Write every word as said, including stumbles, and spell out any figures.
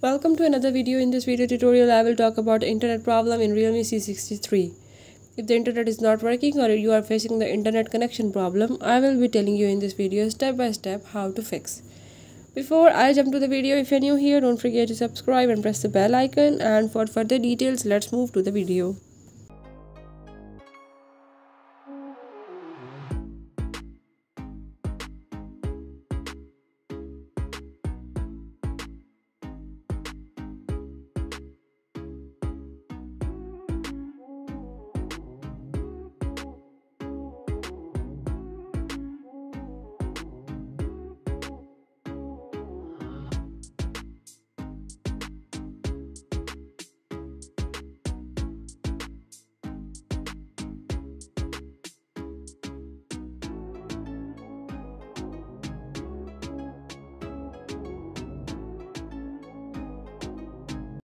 Welcome to another video. In this video tutorial, I will talk about internet problem in Realme C sixty-three. If the internet is not working or you are facing the internet connection problem, I will be telling you in this video step by step how to fix. Before I jump to the video, if you are new here, don't forget to subscribe and press the bell icon, and for further details, let's move to the video.